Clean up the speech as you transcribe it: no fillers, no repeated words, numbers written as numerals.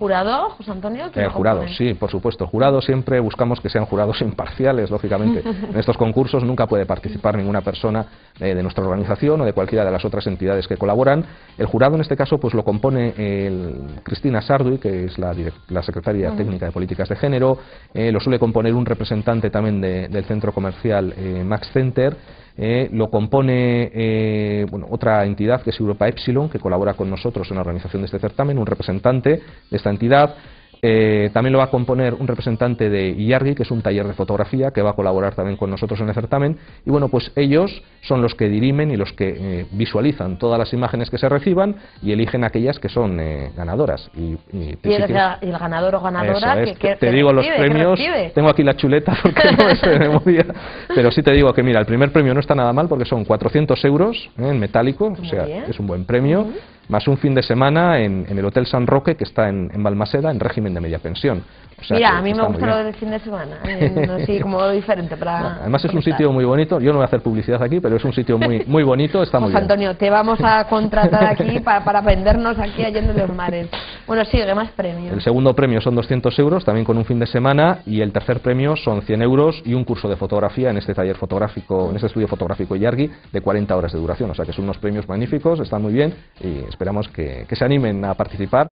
¿Jurado, José Antonio? Jurados, sí, por supuesto. Jurados siempre buscamos que sean jurados imparciales, lógicamente. En estos concursos nunca puede participar ninguna persona de nuestra organización o de cualquiera de las otras entidades que colaboran. El jurado en este caso pues lo compone Cristina Sarduy, que es la secretaria técnica de políticas de género. Lo suele componer un representante también del centro comercial Max Center. Lo compone otra entidad que es Europa Epsilon, que colabora con nosotros en la organización de este certamen, un representante de esta entidad. También lo va a componer un representante de Ilargi, que es un taller de fotografía que va a colaborar también con nosotros en el certamen. Y bueno, pues ellos son los que dirimen y los que visualizan todas las imágenes que se reciban y eligen aquellas que son ganadoras. Y el ganador o ganadora que te digo los premios, tengo aquí la chuleta porque no es de memoria, pero sí te digo que mira, el primer premio no está nada mal porque son 400 euros en metálico, o sea, es un buen premio, más un fin de semana en el Hotel San Roque, que está en Balmaseda, en régimen de media pensión. O sea, mira, a mí me gusta lo del fin de semana, así como diferente. Además es un sitio muy bonito, yo no voy a hacer publicidad aquí, pero es un sitio muy bonito, está muy bien. Antonio, te vamos a contratar aquí para vendernos aquí allá en los mares. Bueno, sigue, más premios. El segundo premio son 200 euros, también con un fin de semana, y el tercer premio son 100 euros y un curso de fotografía en este taller fotográfico, en este estudio fotográfico Ilargi, de 40 horas de duración. O sea que son unos premios magníficos, están muy bien y esperamos que se animen a participar.